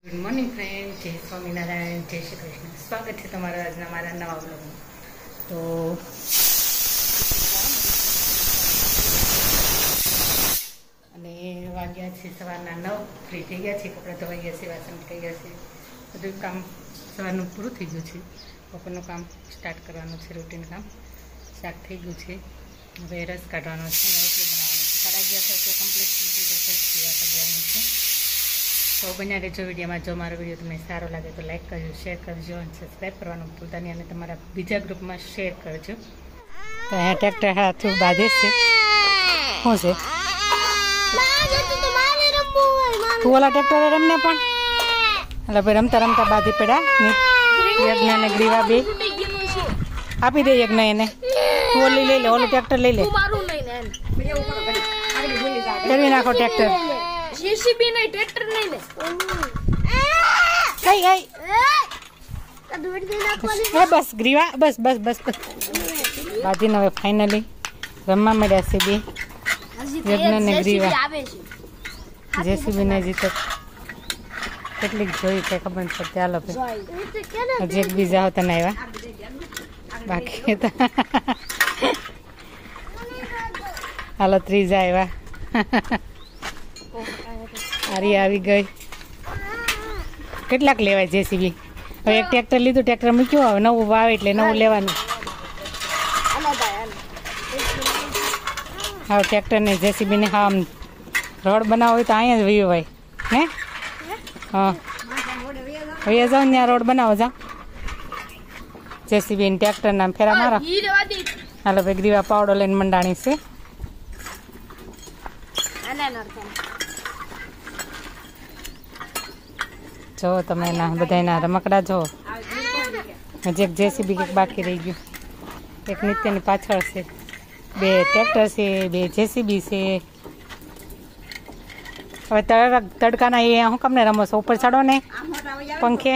Good morning friend, જય સ્વામિનારાયણ, જય શ્રી કૃષ્ણ. સ્વાગત છે તમારા આજના મારા નવા બ્લોગમાં. તો અને વાગ્યા છે સવારના 9, ફ્રી થઈ ગયા છે, કપડાં ધોવાઈ ગયા છે, વાસણ થઈ ગયા છે, બધું કામ સવારનું પૂરું થઈ ગયું છે. બપોરનું કામ સ્ટાર્ટ કરવાનું છે, રૂટીન કામ. શાક થઈ ગયું છે, હવે રસ કાઢવાનો છે, રોટલી બનાવવાની છે. 11:30 એટલે કમ્પ્લીટ થઈ જશે. કરવાનું છે. તો બન્યા રહેજો વિડીયોમાં. જો મારો વિડીયો તમને સારો લાગે તો લાઈક કરજો, શેર કરજો અને સબસ્ક્રાઈબ કરવાનું ભૂલતા નહીં, અને તમારા બીજા ગ્રુપમાં શેર કરજો. તો અહીંયા ટ્રેક્ટર હાથું બાંધે છે. શું છે તું ઓલા ટ્રેક્ટર રમને પણ એટલે ભાઈ રમતા રમતા બાંધી પડ્યા. યજ્ઞ ને ગ્રીવા બે આપી દે યજ્ઞ એને. તું ઓલી લઈ લે, ઓલું ટ્રેક્ટર લઈ લે, ફેરવી નાખો ટ્રેક્ટર. જેસીબી નહીં, ટ્રેક્ટર નહીં લે. કઈ બસ ગ્રીવા, બસ બસ બસ બસ બાજીને હવે ફાઇનલી રમવા મળ્યા છે બે, યજ્ઞ ને ગ્રીવા. જેસીબી ને હજી તો કેટલીક જોઈ કઈ ખબર નથી પડતી. હાલો હજી એક બીજા હોતા ને આવ્યા, બાકી તો હાલો ત્રીજા આવ્યા. આરી આવી ગઈ. કેટલાક લેવાય જેસીબી? હવે એક ટ્રેક્ટર લીધું, ટ્રેક્ટર મૂક્યું, હવે નવું વાવે એટલે નવું લેવાનું. હવે ટ્રેક્ટરને જેસીબીને હા આમ રોડ બનાવવો હોય તો અહીંયા જ વયું હોય હે. હા વયા જાઓ ત્યાં રોડ બનાવો, જાઓ. જેસીબી ને ટ્રેક્ટર નામ ફેરા મારો. હાલો ભાઈ ગ્રીવા પાવડો લઈને મંડાણી છે. જો તમે એના બધાના રમકડા જો. હજી એક જેસીબી કંઈક બાકી રહી ગયું. એક નિત્યની પાછળ છે, 2 ટ્રેક્ટર છે, 2 જેસીબી છે. હવે તડકાના એ શું કમને રમો છો? ઉપર ચડો ને પંખે.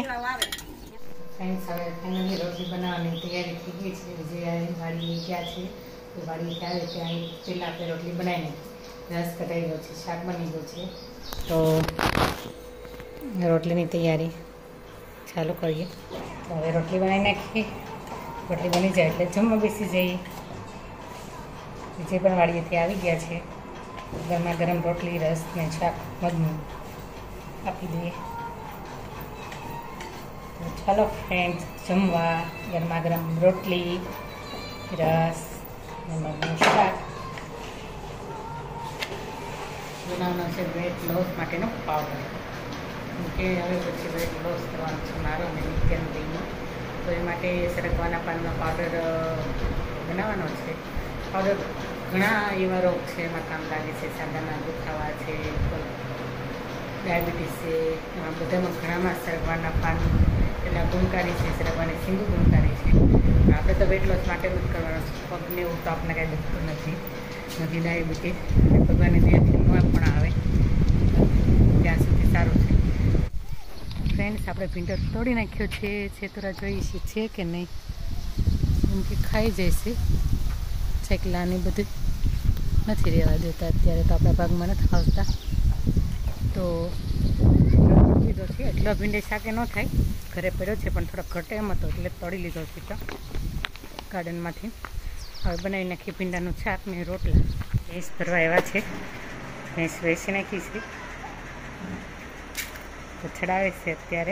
રોટલી બનાવવાની તૈયારી થઈ ગઈ છે. જે વાડી ગયા છે એ વાડી આવે ત્યાં પહેલાં આપણે રોટલી બનાવીને રસ કઢાઈ ગયો છે, શાક બની ગયું છે. તો રોટલીની તૈયારી ચાલુ કરીએ. તો હવે રોટલી બનાવી નાખીએ. રોટલી બની જાય એટલે જમવા બેસી જઈએ. જે પણ વાડીએથી આવી ગયા છે ગરમા ગરમ રોટલી, રસ ને શાક મધનું આપી દઈએ. તો ચાલો ફ્રેન્ડ્સ, જમવા. ગરમા ગરમ રોટલી, રસ ને મધનું શાક. બનાવવાનો છે વેટ લોસ માટેનો પાવડર. કે હવે પછી વેટ લોસ કરવાનો છે મારો અને નિત્યનું દહીંનો. તો એ માટે સરગવાના પાનનો પાવડર બનાવવાનો છે. પાવડર ઘણા એવા રોગ છે એમાં કામ લાગે છે. સાંધાના દુખાવા છે, ડાયાબિટીસ છે, એમાં બધામાં ઘણામાં સરગવાના પાન એટલે ગુણકારી છે. સરગવાની સિંગુ ગુણકારી છે. આપણે તો વેટ લોસ માટે જ કરવાનો છે. પગને એવું તો આપણે કાંઈ દુખતું નથી ડાયાબિટીસ. ભગવાનની દયાથી ન પણ આવે ત્યાં સુધી સારું છે. ફ્રેન્ડ્સ, આપણે ભીંડો તોડી નાખ્યો છે. છેતરા જોઈ છે કે નહીં, એમ કે ખાઈ જશે. ચેકલાની બધું નથી રહેવા દેતા અત્યારે, તો આપણા ભાગમાં નથી આવતા. તો લીધો છે. એટલો ભીંડે શાકે ન થાય, ઘરે પડ્યો છે પણ થોડો ઘટે એમ હતો એટલે તોડી લીધો છે તો ગાર્ડનમાંથી. હવે બનાવી નાખીએ ભીંડાનું શાક ને રોટલા. ભેંસ ભરવા એવા છે, ભેંસ વેચી નાખી છે તો ચડાવે છે અત્યારે.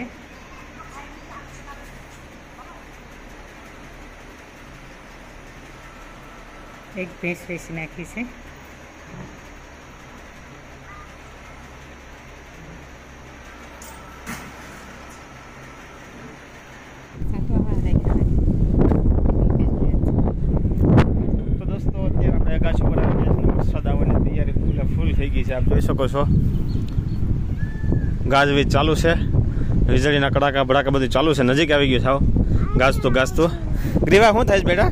એક ભેંસ વેચી નાખી છે. ફૂલ થઈ ગઈ છે, આપ જોઈ શકો છો. ગાજવીજ ચાલુ છે, વીજળીના કડાકા બડાકા બધું ચાલુ છે. નજીક આવી ગયું છે. આવો ગાજતું. ગ્રીવા શું થાય છે બેટા?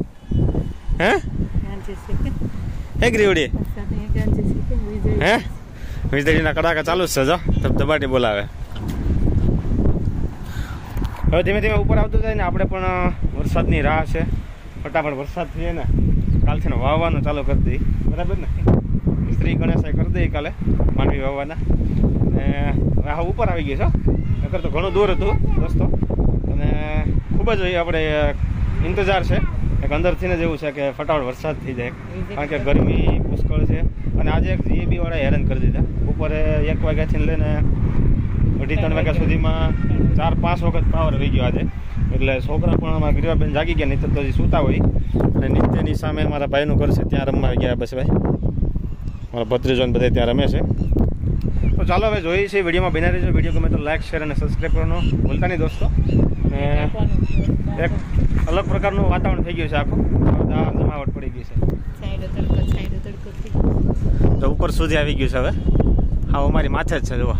હે ગ્રીવડી હે વીજળીના કડાકા ચાલુ જ છે. જો ધબધબાટી બોલાવે. હવે ધીમે ધીમે ઉપર આવતું જાય ને. આપણે પણ વરસાદની રાહ છે. ફટાફટ વરસાદ થઈએ ને કાલથી વાવવાનું ચાલુ કરી દઈએ, બરાબર ને? શ્રી ગણેશ કરી દઈએ કાલે માંડવી વાવવાના. ને હવે હા ઉપર આવી ગયું છે, નકર તો ઘણું દૂર હતું રસ્તો. અને ખૂબ જ આપણે ઇંતજાર છે એક અંદરથી જ એવું છે કે ફટાફટ વરસાદ થઈ જાય, કારણ કે ગરમી પુષ્કળ છે. અને આજે એક જીએબી વાળા હેરાન કરી દીધા. બપોરે 1 વાગ્યાથી લઈને 2:30-3 વાગ્યા સુધીમાં 4-5 વખત પાવર આવી ગયો આજે. એટલે છોકરા પણ અમારા ગરીબાબેન જાગી ગયા, નહીં તો હજી સૂતા હોય. અને નીચેની સામે મારા ભાઈનું ઘર છે, ત્યાં રમવા આવી ગયા બસ ભાઈ. મારા ભત્રીજોને બધે ત્યાં રમે છે. તો ચાલો હવે જોઈએ છીએ, વિડીયોમાં બના રહેજો. વિડીયો ગમે તો લાઈક, શેર અને સબસ્ક્રાઈબ કરવાનું ભૂલતા નહીં દોસ્તો. અને એક અલગ પ્રકારનું વાતાવરણ થઈ ગયું છે, આખું જમાવટ પડી ગઈ છે. તો ઉપર સુધી આવી ગયું છે હવે. હા અમારી માથે જ છે જોવા,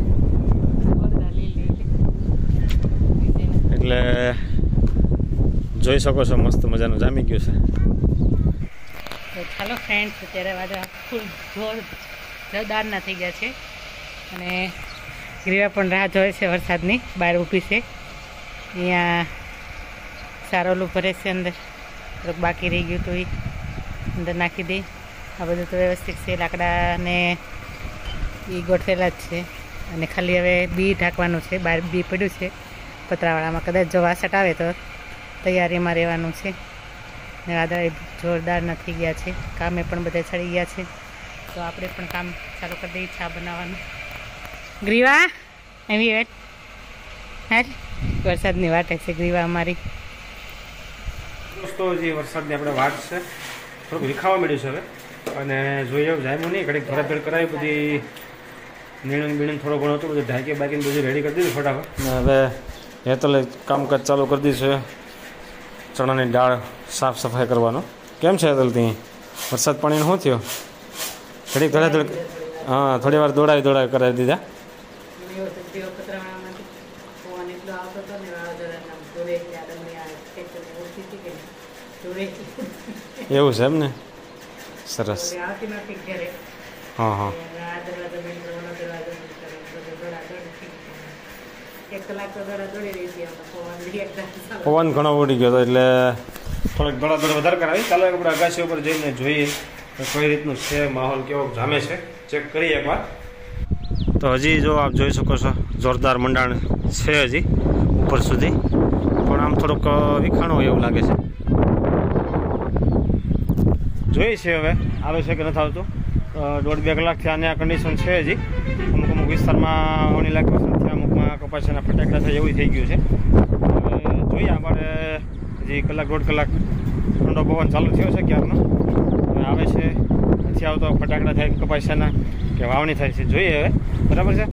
એટલે જોઈ શકો છો મસ્ત મજાનું જામી ગયું છે. તો ચાલો ફ્રેન્ડ્સ, અત્યારે વાદળા ફૂલ જોરદારના થઈ ગયા છે. અને ગ્રીવા પણ રાહ જોઈ છે વરસાદની, બહાર ઊભી છે. અહીંયા સારોલું ભરે છે, અંદર થોડુંક બાકી રહી ગયું તો એ અંદર નાખી દઈ. આ બધું તો વ્યવસ્થિત છે, લાકડા ને એ ગોઠવેલા જ છે. અને ખાલી હવે બી ઢાંકવાનું છે, બહાર બી પડ્યું છે પતરાવાળામાં. કદાચ જો વાસટ આવે તો તૈયારીમાં રહેવાનું છે. ને વાદળ જોરદારના થઈ ગયા છે, કામે પણ બધા ચડી ગયા છે. તો આપણે પણ કામ ચાલુ કરી દઈએ ચા બનાવવાનું. ગ્રીવા એવી વેટ હા, વરસાદની વાટે છે ગ્રીવા અમારી. દોસ્તો જે વરસાદની આપણે વાત છે, થોડુંક વિખાવા મળ્યું છે હવે. અને જોઈએ જામ્યું નહીં, ઘડીક ભરાભેર કરાવી, બધી નીણું બીણું થોડો ઘણો હતું, બધું ઢાંકી બાકીને બધું રેડી કરી દીધું ફટાફટ. ને હવે હેતલે કામકાજ ચાલુ કરી દીધું છે, ચણાની દાળ સાફ સફાઈ કરવાનો. કેમ છે હેતલ ત્યાં વરસાદ પાણીનું શું થયો? ઘડીક ધડાધડ હા થોડી વાર દોડાવી કરાવી દીધા. એવું છે એમ ને, સરસ. હા હા પવન ઘણો ઉડી ગયો હતો, એટલે થોડીક દોડાદોડ વધારે કરાવી. ચાલો આપણે અગાસી ઉપર જઈને જોઈએ તો કઈ રીતનું છે માહોલ, કેવો જામે છે, ચેક કરીએ એકવાર. તો હજી જો આપ જોઈ શકો છો જોરદાર મંડાણ છે હજી ઉપર સુધી, પણ આમ થોડુંક વિખાણું એવું લાગે છે. જોઈએ છે હવે આવે છે કે નથી આવતું. 1.5-2 કલાકથી આને આ કન્ડિશન છે હજી. અમુક વિસ્તારમાં 1 લાખ વરસાદ થયા, અમુકમાં કપાસના ફટાકડા થાય એવું થઈ ગયું છે. હવે જોઈએ, અમારે હજી 1-1.5 કલાક ઠંડો પવન ચાલુ થયો છે ક્યારનો. હવે આવે છે નથી આવતો, ફટાકડા થાય કપાસના કે વાવણી થાય છે, જોઈએ હવે. બરાબર છે.